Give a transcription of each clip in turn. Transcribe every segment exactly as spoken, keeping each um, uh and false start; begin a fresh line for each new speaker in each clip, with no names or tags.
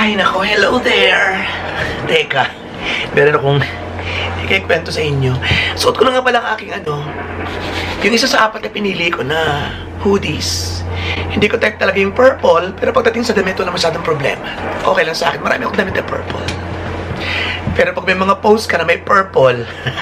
Ay, nako, hello there. Teka, meron akong ikikwento sa inyo. Suot ko na nga pala ang aking ano, yung isa sa apat na pinili ko na hoodies. Hindi ko type talaga yung purple, pero pagdating sa damit, wala masyadong problema. Okay lang sa akin, marami akong damit na purple. Pero pag may mga post ka na may purple,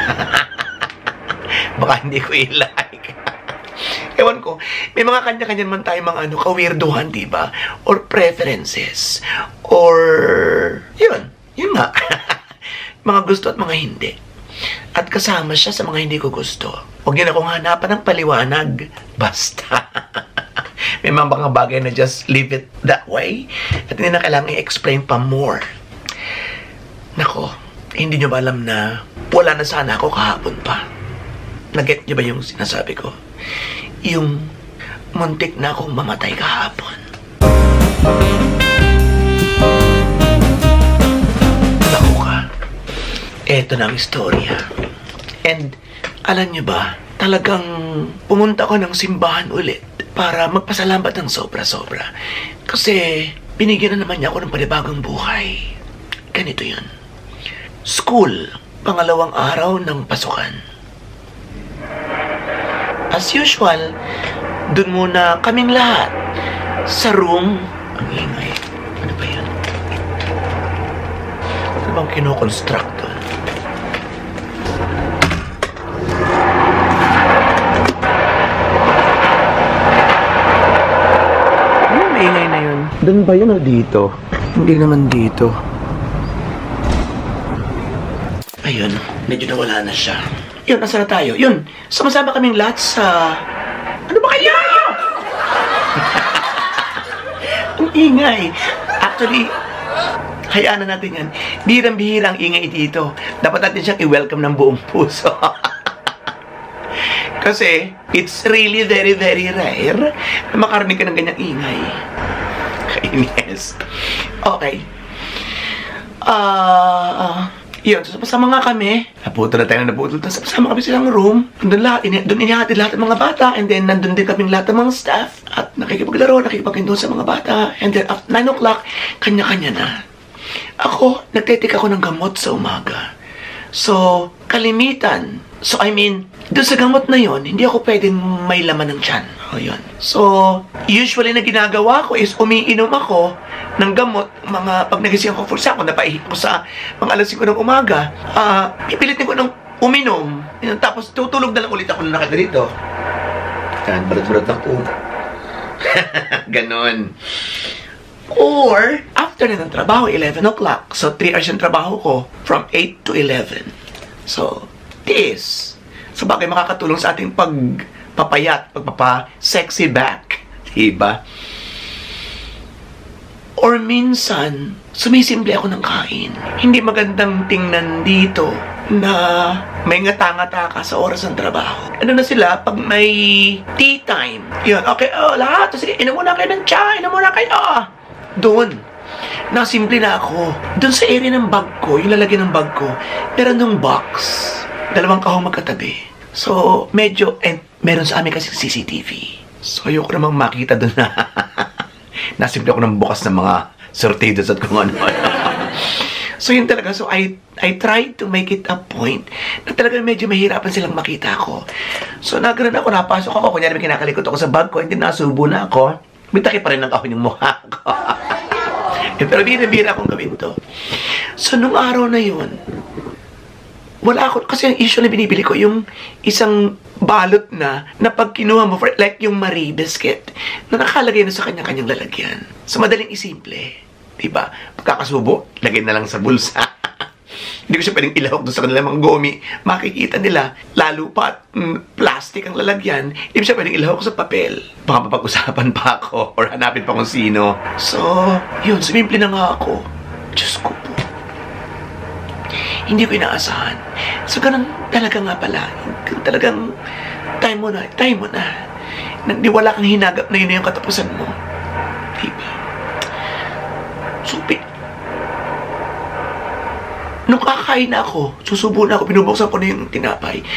baka hindi ko i-like. Ewan ko, may mga kanya-kanya man tayo mga ano, kawirduhan, diba? Or preferences. Or, yun, yun nga. Mga gusto at mga hindi. At kasama siya sa mga hindi ko gusto. Huwag yun akong hanapan ng paliwanag. Basta. May mga bagay na just leave it that way. At hindi na kailangan i-explain pa more. Nako, hindi nyo ba alam na wala na sana ako kahapon pa? Nag-get nyo ba yung sinasabi ko? Yung muntik na akong mamatay kahapon. Naku ka. Eto na ang istorya. And alam nyo ba, talagang pumunta ko ng simbahan ulit para magpasalamat ng sobra-sobra. Kasi binigyan na naman niya ako ng panibagong buhay. Ganito yun. School, pangalawang araw ng pasukan. As usual, dun muna kaming lahat sa room. Ang ingay. Ano ba yan? Ano bang kinoconstruct dun? Ano yung ingay na yun? Dun ba yun o dito? Hindi naman dito. Ayun, medyo nawala na siya. Yun, nasa na tayo? Yun, sama-sama kaming lahat sa... Ano ba kaya? Ang ingay. Actually, hayaan na natin yan. Bihirang-bihirang ingay dito. Dapat natin siyang i-welcome ng buong puso. Kasi, it's really very, very rare na makarinig ka ng ganyang ingay. Kainis. Okay. Ah... Uh, Yun, so, sama nga kami. Naputol na tayo na naputol. Sama kami silang room. Doon lahat, ini doon inihatid lahat ng mga bata. And then, nandun din kaming lahat ng mga staff. At nakikipaglaro, nakikipagpindoon sa mga bata. And then, at nine o'clock, kanya-kanya na. Ako, nagtetik ako ng gamot sa umaga. So, kalimitan. So, I mean, doon sa gamot na yon, hindi ako pwedeng may laman ng tiyan. O, yun. So, usually na ginagawa ko is umiinom ako ng gamot, mga pag nagising ako, for example, napaihi ko sa mga alas singko ng umaga, ah, uh, pipilitin ko ng uminom, yun, tapos tutulog na lang ulit ako na nakita dito. Yan, barat-barat ako. Ganon. Or, after na ng trabaho, eleven o'clock. So, three hours yung trabaho ko, from eight to eleven. So, this. So, bakit makakatulong sa ating pagpapayat, pagpapa-sexy back. Diba? Or minsan, sumisimple ako ng kain. Hindi magandang tingnan dito na may ngata-ngata ka sa oras ng trabaho. Ano na sila, pag may tea time, yun, okay, oh, lahat, sige, inom muna kayo ng chai, inom muna kayo, ah. Doon, nasimple na ako. Doon sa area ng bag ko, yung lalagyan ng bag ko, meron ng box, dalawang kahong magkatabi. So, medyo, and meron sa amin kasi C C T V. So, ayoko namang makita doon na nasimple ako ng bukas ng mga sortidos at kung ano-ano. So, yun talaga. So, I I tried to make it a point na talaga medyo mahirapan silang makita ako. So, naganoon ako, napasok ako. Kunyari, may kinakalikot ako sa bag ko, hindi nasubo na ako. May takip pa rin ng kahon yung mukha ko. Pero bira-bira akong gawin to. So, nung araw na yun, wala ako, kasi yung issue na binibili ko, yung isang balot na, na pag kinuha mo, for, like yung Marie biscuit, na nakalagay na sa kanya-kanyang lalagyan. So, madaling isimple. Diba? Pagkakasubo, lagay na lang sa bulsa. Hindi ko siya pwedeng ilahok doon sa kanilang mga gomi. Makikita nila, lalo pa, mm, plastic ang lalagyan. Hindi ko siya pwedeng ilahok sa papel. Baka mapag-usapan pa ako, or hanapin pa kung sino. So, yun, sumimple na nga ako. Diyos ko po. Hindi ko inaasahan. So, ganun talaga nga pala. Ganun talagang, time mo na, time mo na. Di wala kang hinagap na yun na yung katapusan mo. Diba? Supi. Nung kakain na ako, susubo na ako, pinubuksan ko na yung tinapay.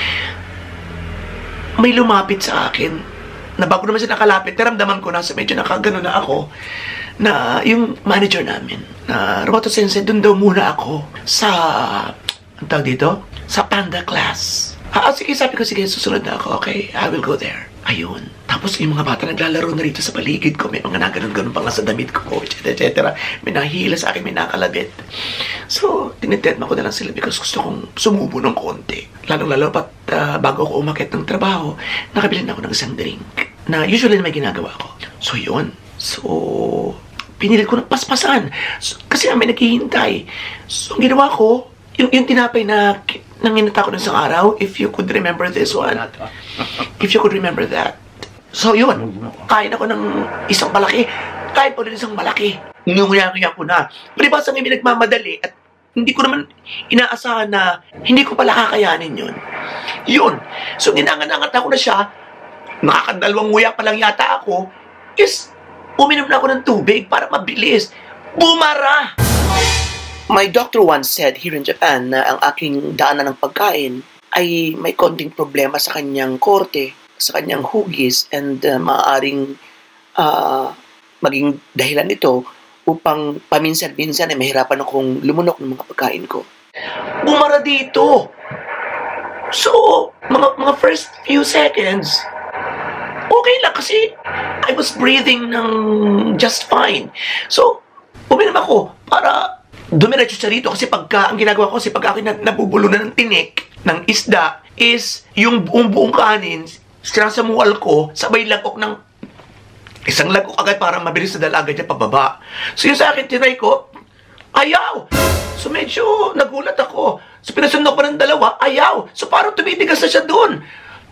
May lumapit sa akin. Na bago naman siya nakalapit, naramdaman ko na sa medyo nakagano na ako. na yung manager namin, na Roboto Sensei, dun daw muna ako sa, ang tawag dito? Sa panda class. Ah, sige, sabi ko, sige, susunod na ako. Okay, I will go there. Ayun. Tapos yung mga bata naglalaro na rito sa paligid ko. May mga naganon-ganon pa nga sa damit ko, et cetera et cetera. May nahihila sa akin, may nakalabit. So, tinitedma ko na lang sila because gusto kong sumubo ng konti. Lalong-lalo pat uh, bago ako umakyat ng trabaho, nakabili na ako ng isang drink na usually na may ginagawa ko. So, yun. So, pinilit ko ng paspasan. So, kasi may naghihintay. So, ang ginawa ko, yung, yung tinapay na nanginata ko ng isang araw, if you could remember this one. If you could remember that. So, yun. Kain ako ng isang malaki. Kain po rin isang malaki. Nguya-nguya ko na. Palibasa may nagmamadali at hindi ko naman inaasahan na hindi ko pala kakayanin yun. Yun. So, ninangan-angat ako na siya. Nakakadalawang nguya pa lang yata ako. Is, uminom na ako ng tubig para mabilis. Bumara! My doctor once said here in Japan na ang aking daanan ng pagkain ay may konting problema sa kanyang korte, sa kanyang hugis, and uh, maaaring uh, maging dahilan nito upang paminsan-minsan ay mahirapan akong lumunok ng mga pagkain ko. Bumara dito! So, mga, mga first few seconds, okay lang kasi I was breathing ng just fine. So, uminom ako para dumiretso siya rito kasi pagka, ang ginagawa ko kasi pagka ako nabubulunan ng tinik ng isda is yung buong buong kanin, sinasamual ko, sabay lagok ng isang lagok agad para mabilis na dalaga niya pababa. So yung sa akin, tinay ko, ayaw! So medyo nagulat ako. So pinasunod ko ng dalawa, ayaw! So parang tumitigas na siya doon.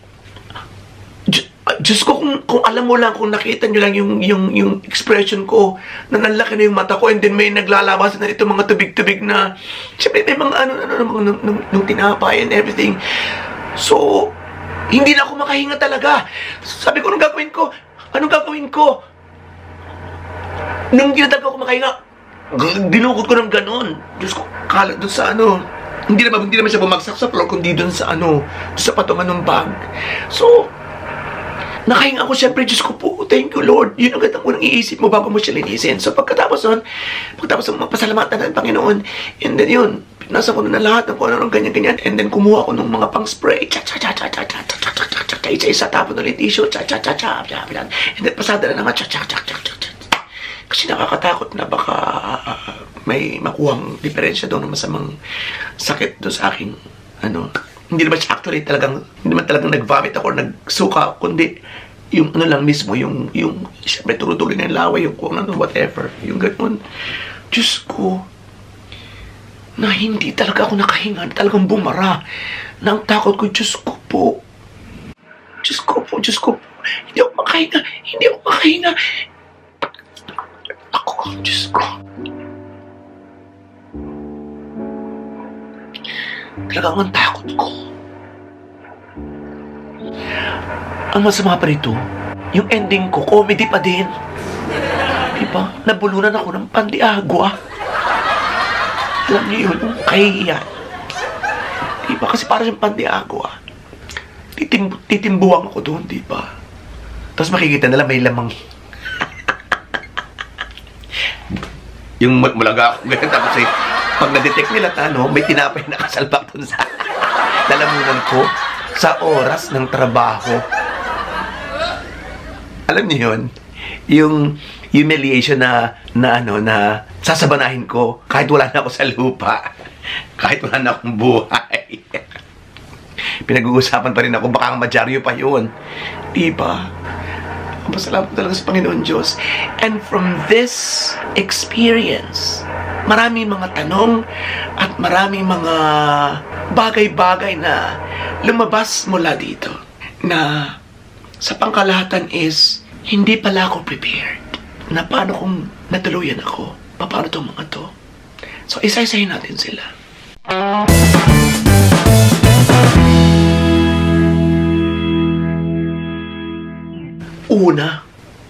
Diyos ko, kung, kung alam mo lang, kung nakita nyo lang yung, yung, yung expression ko, na nanlaki na yung mata ko, and then may naglalabasan na ito mga tubig-tubig na, siyempre may mga ano, ano, ano, nung, nung, nung tinapay and everything. So, hindi na ako makahinga talaga. Sabi ko, anong gagawin ko? Anong gagawin ko? Nung ginatagal ko makahinga, dinukot ko ng ganon. Diyos ko, kalat doon sa ano, hindi naman, hindi naman siya bumagsak sa floor, kundi doon sa ano, doon sa patungan ng bag. So, nakahinga ako, siyempre, Diyos ko po, thank you, Lord. Yun ang gandang unang iisip mo bago mo siya linisin. So, pagkatapos nun, pagkatapos ng pasalamatan ng Panginoon, and then yun, pinasa ko na lahat ng kung ano ng ganyan-ganyan, and then kumuha ko ng mga pang-spray, cha-cha-cha-cha-cha-cha-cha-cha-cha-cha, isa-isa, tapon ulit tissue, cha-cha-cha-cha, and then pasada na naman, cha-cha-cha-cha-cha-cha. Kasi nakakatakot na baka may makuhang diferensya doon ng masamang sakit doon sa aking, ano, hindi naman siya actually talagang, hindi naman talagang nag-vomit ako or nagsuka, kundi yung ano lang mismo, yung, yung, siyempre tuloy-tuloy na yung laway, yung kung ano, whatever, yung gano'n. Diyos ko, na hindi talaga ako nakahinga, talagang bumara. Nang takot ko, Diyos ko po. Diyos ko po, Diyos ko po. Hindi ako makahinga, hindi ako makahinga. Ako, Diyos ko. Talagang ang takot ko. Ang masama pa rito, yung ending ko, comedy pa din. Diba? Nabulunan ako ng pandiagwa. Alam niyo yun, yung kahihiyan. Diba? Kasi para siyang pandiagwa. Titim titimbuang ako doon, diba? Tapos makikita nila may lamang. Yung mulaga ako ganyan, tapos ay pag na-detect nila, ano, may tinapay na kasalpak dun sa lalamunan ko sa oras ng trabaho. Alam niyo yun? Yung humiliation na, na ano, na sasabanahin ko kahit wala na ako sa lupa. Kahit wala na akong buhay. Pinag-uusapan pa rin ako, baka madyaryo pa yun. Diba? Pasalamat talaga sa Panginoon Diyos. And from this experience, maraming mga tanong at maraming mga bagay-bagay na lumabas mula dito na sa pangkalahatan is hindi pala ako prepared na paano kung natuluyan ako, paano itong mga to. So isa-isahin natin sila. Una,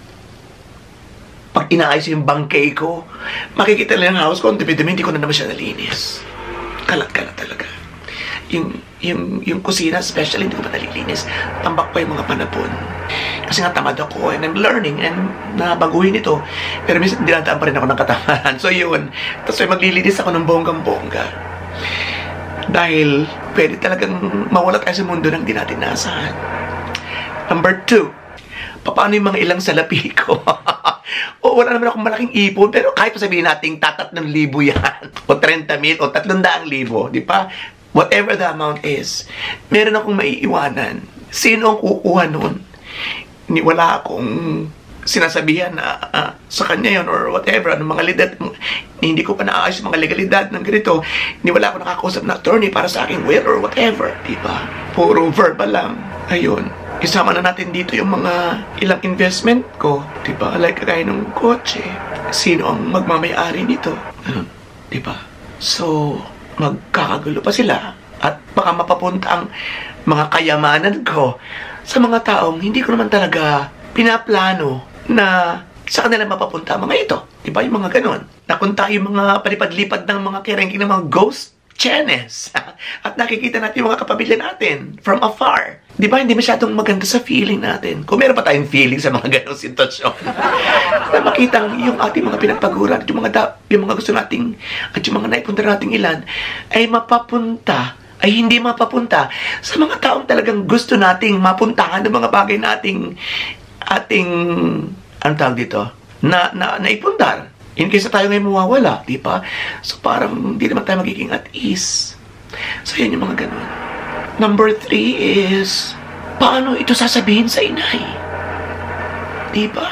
pag inaayos yung bangkay ko, makikita lang ang house ko, dumi-dumi, hindi ko na naman siya nalinis. Kalat-kalat talaga. Yung, yung, yung kusina, especially, hindi ko pa nalilinis. Tambak pa yung mga panapon. Kasi nga tamad ako and I'm learning and nabaguhin ito. Pero minsan dinadaan pa rin ako ng katamaran. So yun. Tapos ay maglilinis ako ng bonggang-bongga. Dahil pwede talagang mawala tayo sa mundo ng di natin naasahan. Number two, paano yung mga ilang salapi ko? O wala naman akong malaking ipon, pero kahit pa sabihin natin tatatlong libo yan, o trenta mil, o tatlong daang libo, di ba? Whatever the amount is, meron akong maiiwanan. Sino ang kukuha nun? Ni wala akong sinasabihan na uh, sa kanya yon or whatever, ano mga legalidad, hindi ko pa naayos mga legalidad ng ganito, ni wala akong nakakausap na attorney para sa aking will or whatever, di ba? Puro verbal lang. Ayun. Isama na natin dito yung mga ilang investment ko, di ba? Like kagaya ng kotse. Sino ang magmamayari nito? Ayun, di ba? So, magkakagulo pa sila at baka mapapunta ang mga kayamanan ko sa mga taong hindi ko naman talaga pinaplano na sa kanila mapapunta ang mga ito. Di ba? Yung mga ganon. Nakunta yung mga palipad-lipad ng mga kirengking ng mga ghost chenes. At nakikita natin yung mga kapamilya natin from afar. Di ba? Hindi masyadong maganda sa feeling natin. Kung meron pa tayong feeling sa mga ganong sitwasyon. Na makita yung ating mga pinagpaguran, yung mga, da- yung mga gusto nating, at yung mga naipunta nating ilan, ay mapapunta, ay hindi mapapunta sa mga taong talagang gusto nating mapuntahan ng mga bagay nating ating, anong tawag dito? Na, na, naipundar. In case na tayo ngayon mawawala, di ba? So parang hindi naman tayo magiging at ease. So yan yung mga ganun. Number three is, paano ito sasabihin sa inay? Di ba?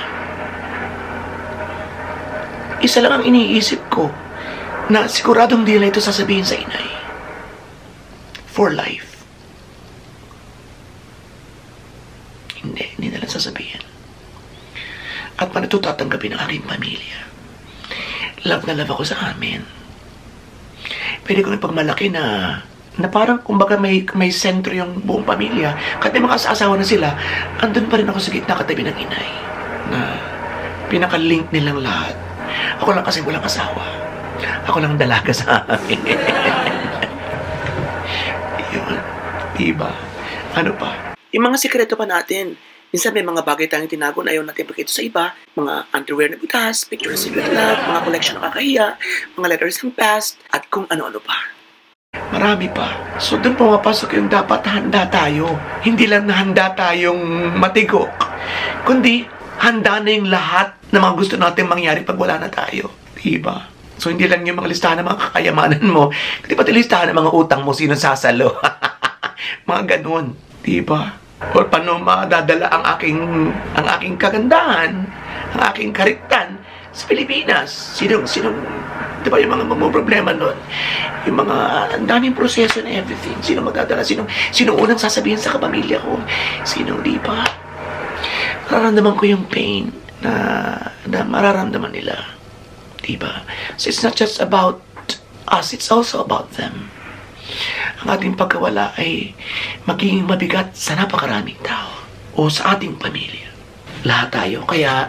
Isa lang ang iniisip ko na siguradong di na ito sasabihin sa inay. For life. Hindi, hindi na lang sasabihin. At paano ito tatanggapin ng aking pamilya? Love na love ako sa amin. Pwede ko ipagmalaki na na parang kumbaga may, may sentro yung buong pamilya. Kahit may mga asawa na sila, andun pa rin ako sa gitna katabi ng inay. Na pinaka-link nilang lahat. Ako lang kasi walang asawa. Ako lang dalaga sa amin. Yun. Diba? Ano pa? Yung mga sikreto pa natin. Minsan may mga bagay tayong tinago na ayaw natin pakita sa iba. Mga underwear na butas, picture of secret love, mga collection na kakahiya, mga letters ng past, at kung ano-ano pa. Marami pa. So doon pumapasok yung dapat handa tayo. Hindi lang na handa tayong matigok, kundi handa na yung lahat na mga gusto natin mangyari pag wala na tayo. Diba? So hindi lang yung mga listahan ng mga kakayamanan mo, kundi pati listahan ng mga utang mo, sino sasalo. Mga ganun. Diba? O paano madadala ang aking ang aking kagandahan, ang aking kariktan sa Pilipinas. Sino, sino, di ba yung mga mga problema nun? Yung mga, ang daming proseso na everything. Sino magdadala? Sino, sino unang sasabihin sa kapamilya ko? Sino, di ba? Mararamdaman ko yung pain na, na mararamdaman nila. Di ba? So it's not just about us, it's also about them. Ang ating pagkawala ay magiging mabigat sa napakaraming tao o sa ating pamilya. Lahat tayo. Kaya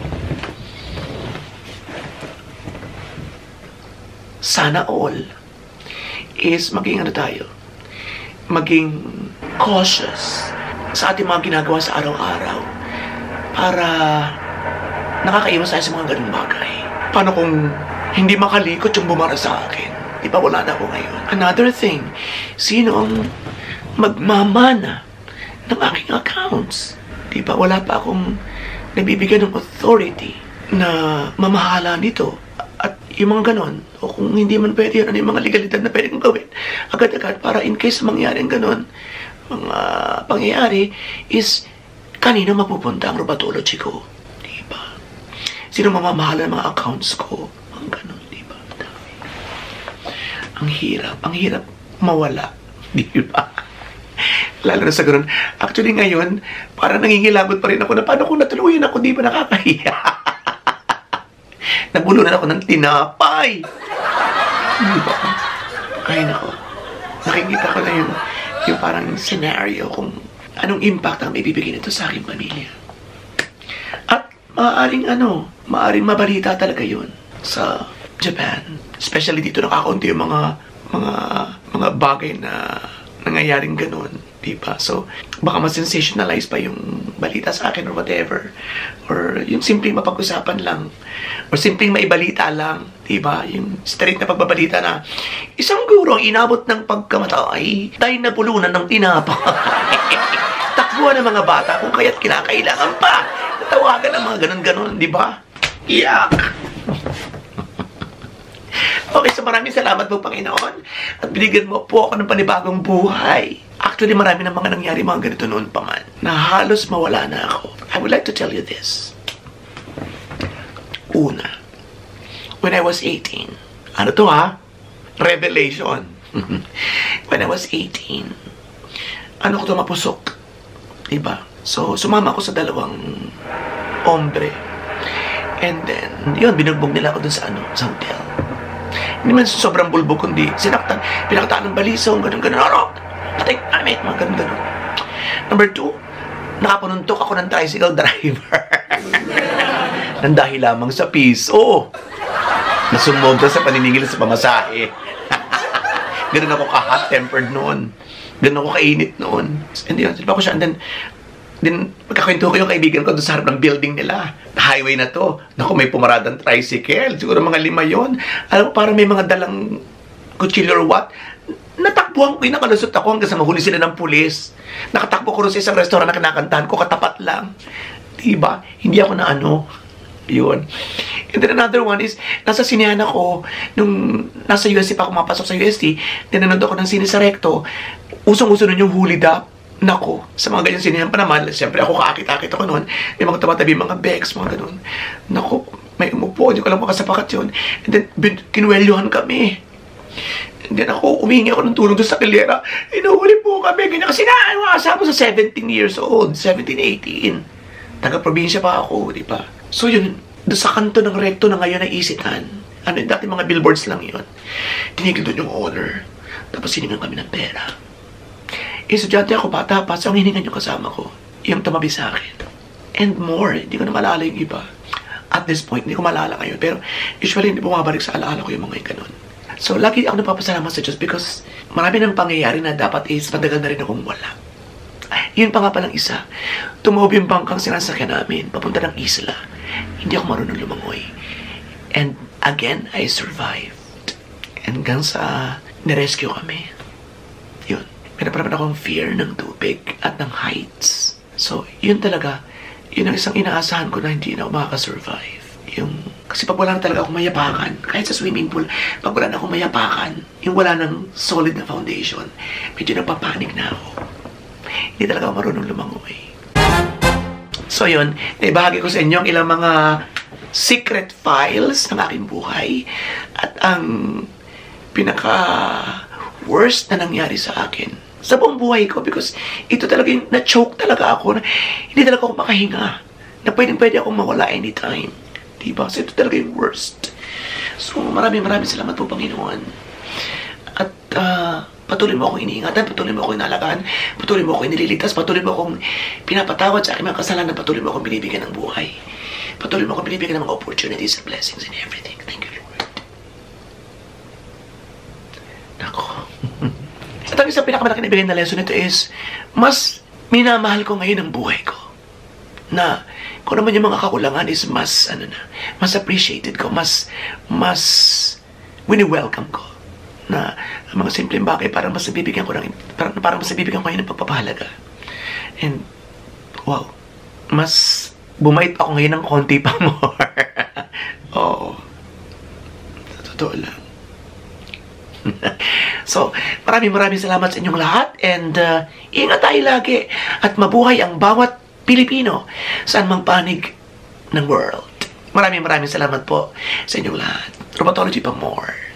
sana all is maging ano tayo, maging cautious sa ating mga ginagawa sa araw-araw para nakakaiwas tayo sa mga ganung bagay. Paano kung hindi makalikot yung bumara sa akin? Di ba wala na ako ngayon? Another thing, sino ang magmamana ng aking accounts? Di ba wala pa akong nabibigyan ng authority na mamahala nito? At yung mga ganon, o kung hindi man pwede, ano yung mga legalidad na pwede kong gawin agad-agad para in case mangyari ang ganon, mga pangyayari is kanino mapupunta ang robatology ko? Di ba? Sino mamamahala ng mga accounts ko? Mga ganon. Ang hirap. Ang hirap mawala. Di ba? Lalo na sa ganun. Actually ngayon, parang nangingilabot pa rin ako na paano kung natuluyan ako, di ba nakakahiya? Nabulunan ako ng tinapay. Di ba? Ay nako. Nakikita ko na yung, yung parang scenario kung anong impact ang ibibigay nito sa aking pamilya. At maaaring ano, maaaring mabalita talaga yun sa Japan. Especially dito nakakaunti yung mga mga mga bagay na nangyayaring ganun. Diba? So, baka ma-sensationalize pa yung balita sa akin or whatever. Or yung simpleng mapag-usapan lang. Or simpleng maibalita lang. Diba? Yung straight na pagbabalita na isang guro ang inabot ng pagkamatay dahil napulunan ng tinapay. Takbuhan ng mga bata kung kaya't kinakailangan pa. Natawagan ng mga ganun-ganun. Diba? Iyak! Okay, so maraming salamat po, Panginoon. At binigyan mo po ako ng panibagong buhay. Actually, marami ng mga nangyari mga ganito noon pa man, na halos mawala na ako. I would like to tell you this. Una, when I was eighteen, ano to ha? Revelation. When I was eighteen, ano ko to mapusok? Diba? So, sumama ako sa dalawang hombre. And then, yun, binugbog nila ako dun sa ano, sa hotel. Hindi man sobrang bulbog, kundi sinaktan, pinakataan ng balisong, ganun-ganun, orok, patay, amit, mga ganun-ganun. Number two, nakapununtok ako ng tricycle driver. Nang dahil lamang sa piso. Nasumobra sa paniningil sa pamasahe. Ganun ako ka-hot-tempered noon. Ganun ako kainit noon. And yun, sila ko siya, and then, Then, magkakwento ko yung kaibigan ko doon sa harap ng building nila. Highway na to. Naku, may pumaradang tricycle. Siguro mga lima yon. Alam mo, parang may mga dalang kutsilyo or what. Natakbuhan ko, nakalusot ako hanggang sa mahuli sila ng pulis. Nakatakbo ko rin sa isang restaurant na kinakantahan ko, katapat lang. Diba? Hindi ako na ano. Yun. And then another one is, nasa sinehan ako, nung nasa U S T pa ako mapasok sa U S T, then nanood ako ng sine sa Recto. Usong-uso nun yung Hulid Up. Nako, sa mga ganyan sinihan pa naman, siyempre ako kakakit-akit ako noon, may mga tumatabi, mga bags, mga ganun. Nako, may umupo, hindi ko lang makasapakat yun. And then, kinuwelyuhan kami. And then ako, umihingi ako ng tulong doon sa kilera. Inuhuli po kami, ganyan. Kasi na, ano, kasama sa seventeen years old, seventeen, eighteen. Taga-probinsya pa ako, di ba? So yun, doon sa kanto ng Recto na ngayon na Isitan, ano, dati mga billboards lang yun. Tinigil doon yung owner. Tapos siningan kami ng pera. Estudyante ako, bata pa, so ang hiningan yung kasama ko, yung tumabi sa akin. And more, hindi ko na malala yung iba. At this point, hindi ko malala ngayon. Pero usually, hindi bumabalik sa alaala ko yung mga ganun. So, lagi ako napapasalamat sa Diyos because marami nang pangyayari na dapat is matagal na rin akong wala. Yun pa nga palang isa. Tumob yung bangkang sinasakyan namin, papunta ng isla. Hindi ako marunong lumangoy. And again, I survived. And hanggang sa nirescue kami. Yun. Pinaparamad akong fear ng tubig at ng heights. So, yun talaga, yun ang isang inaasahan ko na hindi na ako makakasurvive. Yung, kasi pag wala na talaga akong mayapakan, kahit sa swimming pool, pag wala na akong mayapakan, yung wala ng solid na foundation, medyo napapanik na ako. Hindi talaga ako marunong lumangoy. So yun, naibahagi ko sa inyo ang ilang mga secret files ng aking buhay at ang pinaka worst na nangyari sa akin sa buong buhay ko because ito talaga yung na-choke talaga ako na hindi talaga ako makahinga na pwedeng pwede akong mawala anytime, diba? So ito talaga yung worst. So maraming maraming salamat po, Panginoon, at uh, patuloy mo akong iniingatan, patuloy mo akong inalagaan, patuloy mo akong inililigtas, patuloy mo akong pinapatawad sa aking mga kasalanan, patuloy mo akong binibigyan ng buhay, patuloy mo akong binibigyan ng mga opportunities and blessings and everything. Thank you, Lord. Nako. At ang isang pinakamalaki na ibigay na lesson nito is, mas minamahal ko ngayon ang buhay ko. Na, kung naman yung mga kakulangan is mas, ano na, mas appreciated ko, mas, mas, wini-welcome ko. Na, ang mga simpleng bagay, parang mas nabibigyan ko ng, parang, parang mas nabibigyan ko ngayon ng pagpapahalaga. And, wow, mas bumait ako ngayon ng konti pa more. Oo. Totoo lang. So, maraming maraming salamat sa inyong lahat and uh, ingat tayo lagi at mabuhay ang bawat Pilipino saan mang panig ng world. Maraming maraming salamat po sa inyong lahat. Rheumatology pa more.